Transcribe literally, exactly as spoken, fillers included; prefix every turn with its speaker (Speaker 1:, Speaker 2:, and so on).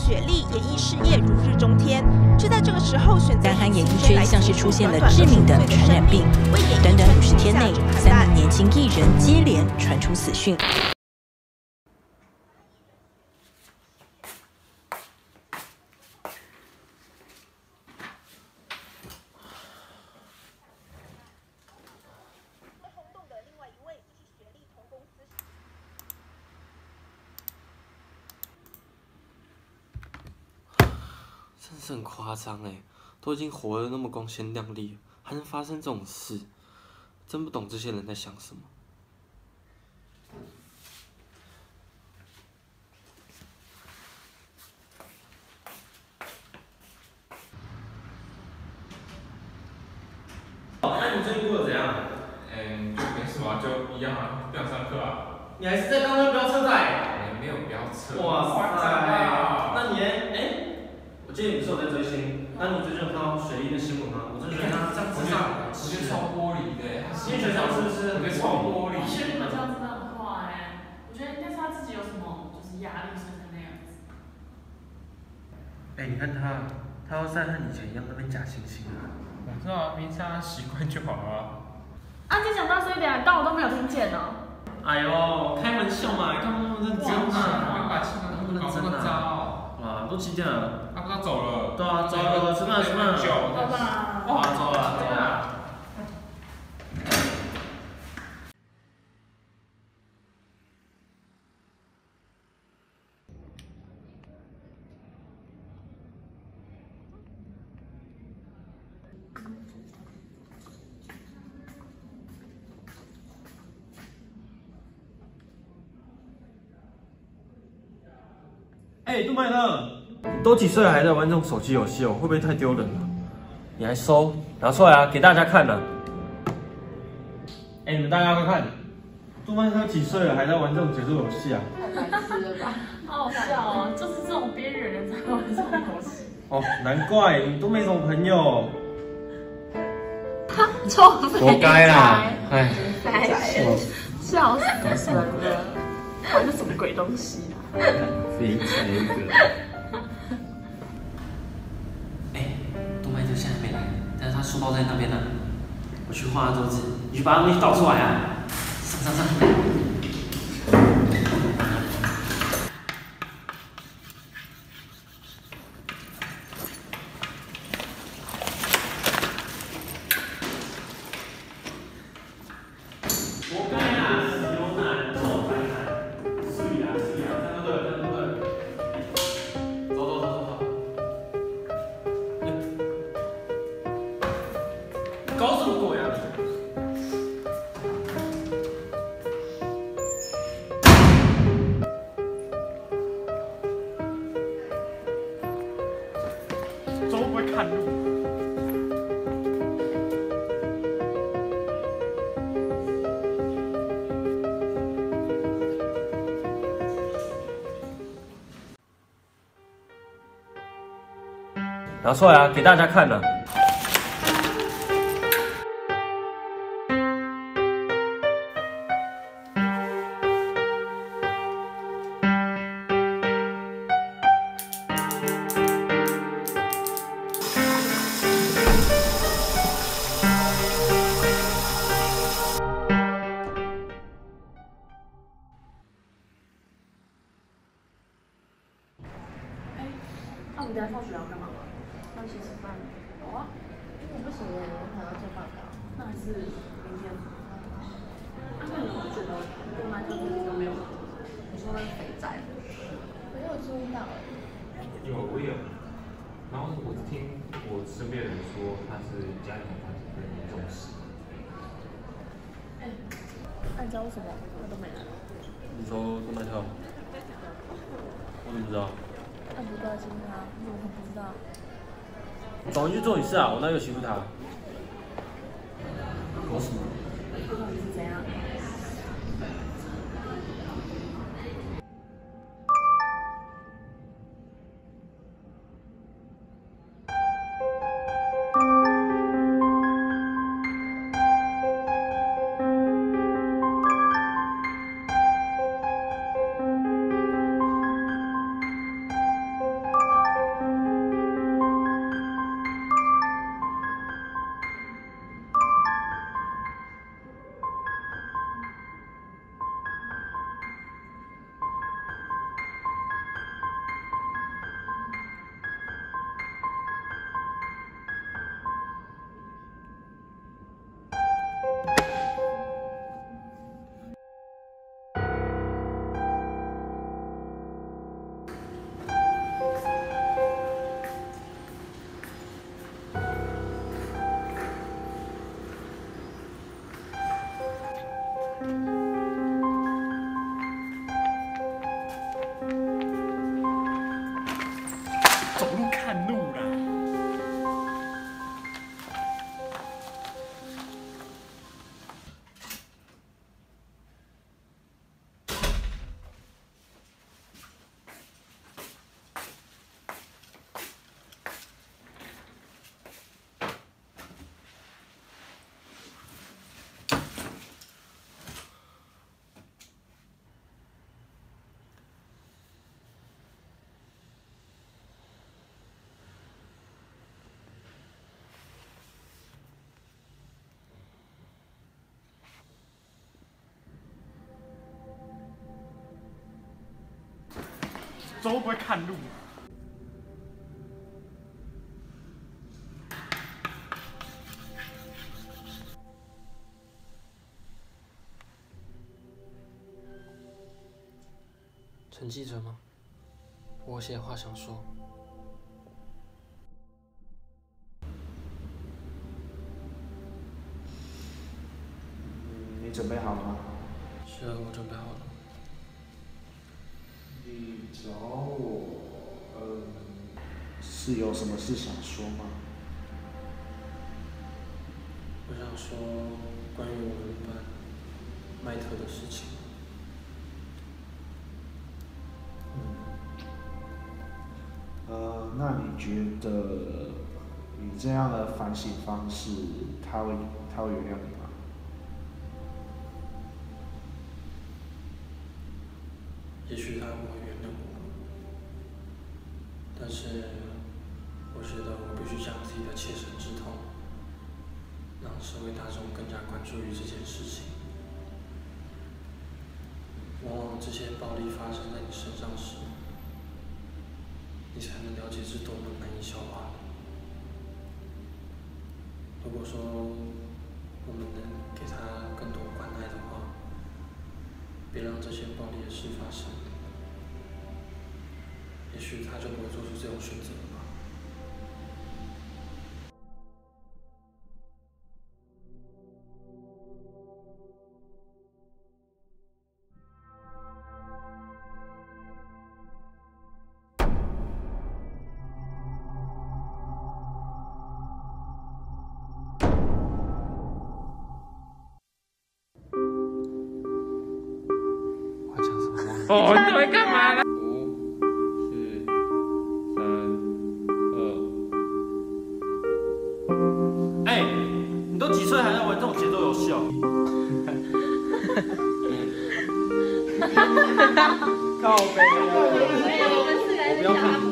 Speaker 1: 学历，演艺事业如日中天，却在这个时候选择。
Speaker 2: 南韩演艺圈像是出现了致命的传染病，短短五十天内，三名年轻艺人接连传出死讯。
Speaker 3: 真是很夸张哎，都已经活得那么光鲜亮丽，还能发生这种事，真不懂这些人在想什么。
Speaker 4: 那你最近过得怎样？
Speaker 5: 嗯，就没什么，就一样啊，不想上课啊。
Speaker 4: 你还是在刚刚飙车仔？
Speaker 5: 哎，没有飙车。
Speaker 4: 哇
Speaker 5: 夸张
Speaker 4: 塞！
Speaker 5: 啊！
Speaker 4: 那你哎，我记得你不是有在追星，那你最近有看到水莉的新闻吗？我真的觉得他这样子上，
Speaker 5: 我觉得超玻璃的，他
Speaker 4: 因为学长是不是？
Speaker 5: 我觉得超玻璃。
Speaker 6: 我觉得你们这样真的很坏哎，我觉得应该是他自己有什么就是压力，所以才那样子。
Speaker 4: 哎，你看他，他要再和以前一样那边假惺惺啊。
Speaker 5: 我知道啊，明天他习惯就好了。
Speaker 6: 啊，你讲大声一点，当我都没有听见呢。
Speaker 4: 哎呦，开玩笑嘛，干嘛那么认真啊？
Speaker 5: 不要把气氛搞那么糟。
Speaker 4: 啊，都几点了？
Speaker 5: 他不他走了。
Speaker 4: 对啊，走了，吃饭吃饭。
Speaker 6: 好吧。
Speaker 4: 啊，走了走了。 哎，杜麦特，你都几岁了还在玩这种手机游戏哦？会不会太丢人了？你还收，拿出来啊，给大家看呢。哎，你们大家快看，杜麦特几岁了还在玩这种节奏游戏啊？
Speaker 6: 太白痴了吧！好好笑哦，就是这种边缘人才会玩这种游戏。
Speaker 4: 哦，难怪你都没什么朋友。
Speaker 6: 臭肥
Speaker 4: 活该啦！哎，
Speaker 6: 笑死人了！玩的什么鬼东西啊？
Speaker 4: 肥宅哥。
Speaker 3: 哎，杜麦特现在还没来，但是他书包在那边呢。我去换他桌子，你去把他东西倒出来啊！上上上！活该啊！死牛男，臭白男，碎啊碎啊！看到对，看到对。走走走走走。搞什么鬼啊你？
Speaker 5: 走不会看路。
Speaker 4: 拿出来啊，给大家看呢。
Speaker 6: 哎，那我们等下放学要干嘛？要一起吃饭。好啊。我不行耶，我还要做报告。那还是明天。啊，那你觉得动漫课最近都没有吗？你说那是肥宅。我有注意到。
Speaker 5: 有，我有。然后我听我身边人说，他是家庭环境很重视。
Speaker 6: 哎，那你知道为什么他都没来？
Speaker 4: 你说杜麦特？我怎么知道？
Speaker 6: 那不关心他，你怎么会不知道？
Speaker 4: 找人去做你事啊！我哪有欺负他？搞什么？
Speaker 6: 到底是怎样？
Speaker 4: 走会不会看路？
Speaker 3: 陈记者吗？我有些话想说。
Speaker 7: 你准备好了吗？
Speaker 3: 是啊，我准备好了。
Speaker 7: 你找我，嗯，是有什么事想说吗？
Speaker 3: 我想说关于我们班麦特的事情。
Speaker 7: 呃，那你觉得你这样的反省方式，他会他会原谅你吗？
Speaker 3: 也许他不会原谅我，但是我觉得我必须将自己的切身之痛，让社会大众更加关注于这件事情。往往这些暴力发生在你身上时，你才能了解是多么难以消化的。如果说我们能给他更多关爱的话，别让这些暴力的事发生，也许他就不会做出这种选择了吧。
Speaker 5: 哦，你在干嘛呢？
Speaker 4: 五、四、三、二。哎，你都几岁还在玩这种节奏游戏哦？靠背。我不要看。